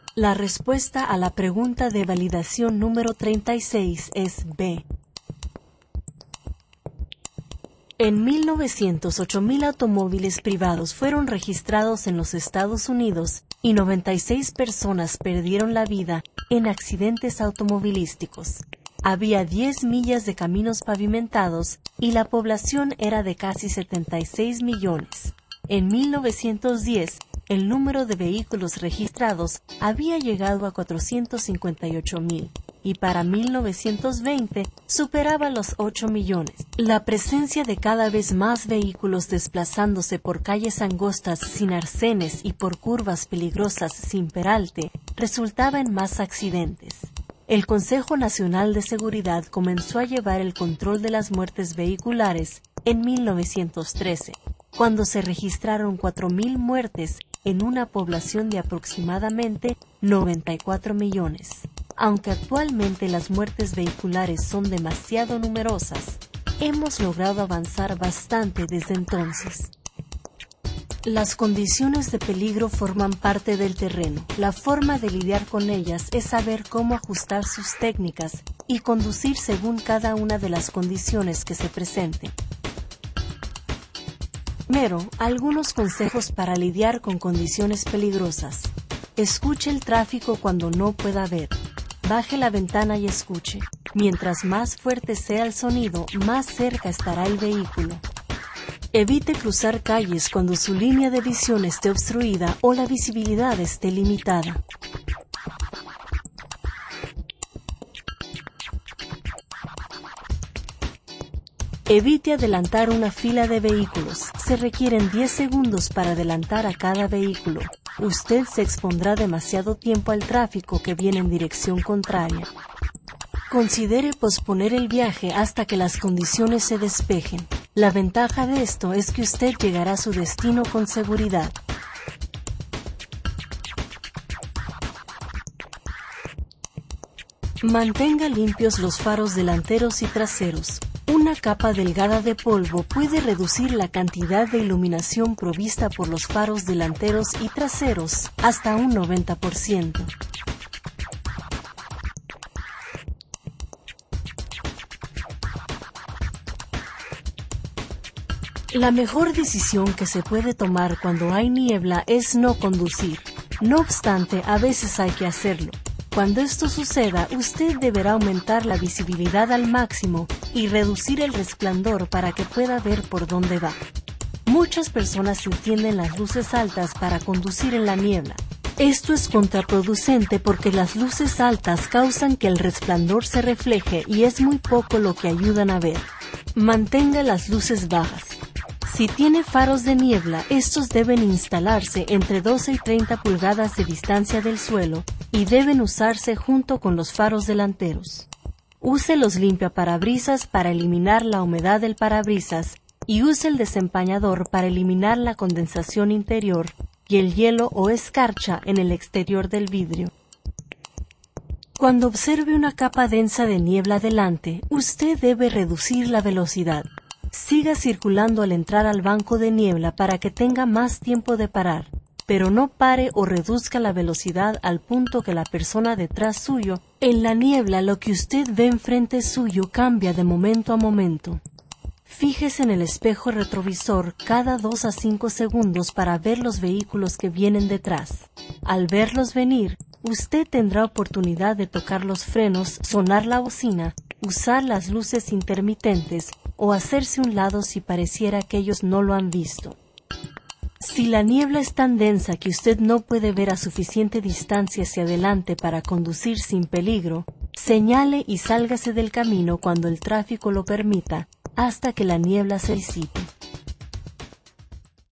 La respuesta a la pregunta de validación número 36 es B. En 1900, 8.000 automóviles privados fueron registrados en los Estados Unidos y 96 personas perdieron la vida en accidentes automovilísticos. Había 10 millas de caminos pavimentados y la población era de casi 76 millones. En 1910, el número de vehículos registrados había llegado a 458.000 y para 1920 superaba los 8 millones. La presencia de cada vez más vehículos desplazándose por calles angostas sin arcenes y por curvas peligrosas sin peralte resultaba en más accidentes. El Consejo Nacional de Seguridad comenzó a llevar el control de las muertes vehiculares en 1913, cuando se registraron 4.000 muertes en una población de aproximadamente 94 millones. Aunque actualmente las muertes vehiculares son demasiado numerosas, hemos logrado avanzar bastante desde entonces. Las condiciones de peligro forman parte del terreno. La forma de lidiar con ellas es saber cómo ajustar sus técnicas y conducir según cada una de las condiciones que se presenten. Primero, algunos consejos para lidiar con condiciones peligrosas. Escuche el tráfico cuando no pueda ver. Baje la ventana y escuche. Mientras más fuerte sea el sonido, más cerca estará el vehículo. Evite cruzar calles cuando su línea de visión esté obstruida o la visibilidad esté limitada. Evite adelantar una fila de vehículos. Se requieren 10 segundos para adelantar a cada vehículo. Usted se expondrá demasiado tiempo al tráfico que viene en dirección contraria. Considere posponer el viaje hasta que las condiciones se despejen. La ventaja de esto es que usted llegará a su destino con seguridad. Mantenga limpios los faros delanteros y traseros. Una capa delgada de polvo puede reducir la cantidad de iluminación provista por los faros delanteros y traseros hasta un 90%. La mejor decisión que se puede tomar cuando hay niebla es no conducir. No obstante, a veces hay que hacerlo. Cuando esto suceda, usted deberá aumentar la visibilidad al máximo y reducir el resplandor para que pueda ver por dónde va. Muchas personas encienden las luces altas para conducir en la niebla. Esto es contraproducente porque las luces altas causan que el resplandor se refleje y es muy poco lo que ayudan a ver. Mantenga las luces bajas. Si tiene faros de niebla, estos deben instalarse entre 12 y 30 pulgadas de distancia del suelo y deben usarse junto con los faros delanteros. Use los limpiaparabrisas para eliminar la humedad del parabrisas y use el desempañador para eliminar la condensación interior y el hielo o escarcha en el exterior del vidrio. Cuando observe una capa densa de niebla delante, usted debe reducir la velocidad. Siga circulando al entrar al banco de niebla para que tenga más tiempo de parar, pero no pare o reduzca la velocidad al punto que la persona detrás suyo. En la niebla, lo que usted ve enfrente suyo cambia de momento a momento. Fíjese en el espejo retrovisor cada 2 a 5 segundos para ver los vehículos que vienen detrás. Al verlos venir, usted tendrá oportunidad de tocar los frenos, sonar la bocina, usar las luces intermitentes o hacerse un lado si pareciera que ellos no lo han visto. Si la niebla es tan densa que usted no puede ver a suficiente distancia hacia adelante para conducir sin peligro, señale y sálgase del camino cuando el tráfico lo permita, hasta que la niebla se disipe.